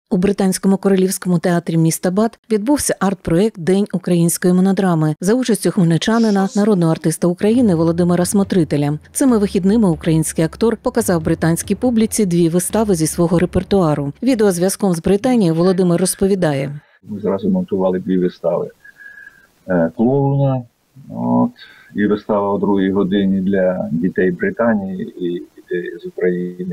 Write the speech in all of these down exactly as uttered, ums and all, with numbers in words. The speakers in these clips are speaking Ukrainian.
У Британському королівському театрі міста Бат відбувся арт-проєкт «День української монодрами» за участю хмельничанина, народного артиста України Володимира Смотрителя. Цими вихідними український актор показав британській публіці дві вистави зі свого репертуару. Відеозв'язком з Британією Володимир розповідає. Ми зразу монтували дві вистави клоуна, от, і вистава о другій годині для дітей Британії і дітей з України.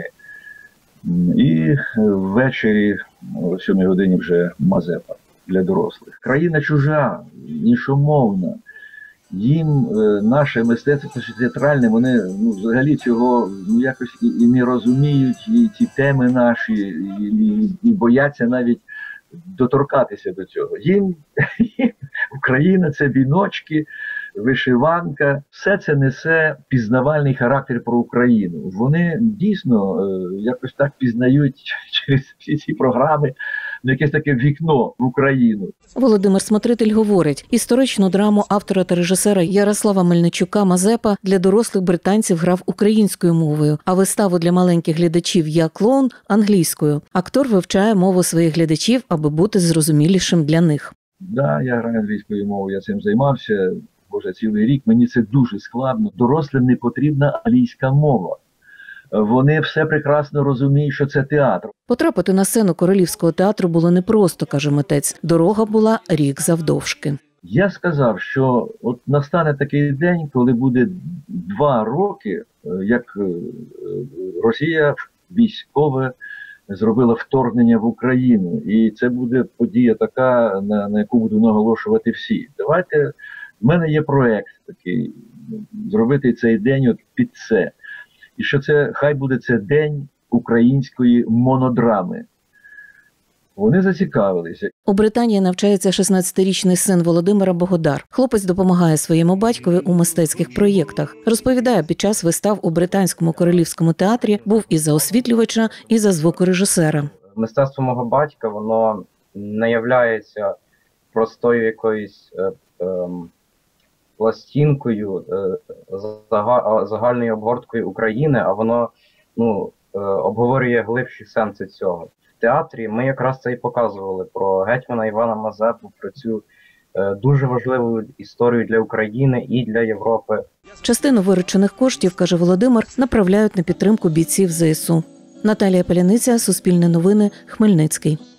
І ввечері о сьомій годині вже Мазепа для дорослих. Країна чужа, іншомовна. Їм наше мистецтво театральне, вони ну, взагалі цього ну, якось і, і не розуміють, і ці теми наші, і, і, і бояться навіть доторкатися до цього. Їм, їм Україна – це віночки, вишиванка. Все це несе пізнавальний характер про Україну. Вони дійсно е, якось так пізнають через всі ці програми якесь таке вікно в Україну. Володимир Смотритель говорить, історичну драму автора та режисера Ярослава Мельничука «Мазепа» для дорослих британців грав українською мовою, а виставу для маленьких глядачів «Я клоун» – англійською. Актор вивчає мову своїх глядачів, аби бути зрозумілішим для них. Так, да, я граю англійською мовою, я цим займався. Боже, цілий рік, мені це дуже складно. Дорослим не потрібна англійська мова. Вони все прекрасно розуміють, що це театр. Потрапити на сцену Королівського театру було непросто, каже митець. Дорога була рік завдовжки. Я сказав, що от настане такий день, коли буде два роки, як Росія військове зробила вторгнення в Україну. І це буде подія така, на, на яку буду наголошувати всі. Давайте... У мене є проєкт такий, зробити цей день от під це. І що це, хай буде це день української монодрами. Вони зацікавилися. У Британії навчається шістнадцятирічний син Володимира Богодар. Хлопець допомагає своєму батькові у мистецьких проєктах. Розповідає, під час вистав у Британському королівському театрі був і за освітлювача, і за звукорежисера. Мистецтво мого батька, воно не являється простою якоюсь е, е, пластинкою, загальною обгорткою України, а воно ну, обговорює глибші сенси цього. В театрі ми якраз це і показували про гетьмана Івана Мазепу, про цю дуже важливу історію для України і для Європи. Частину виручених коштів, каже Володимир, направляють на підтримку бійців зе ес у. Наталія Паляниця, Суспільне новини, Хмельницький.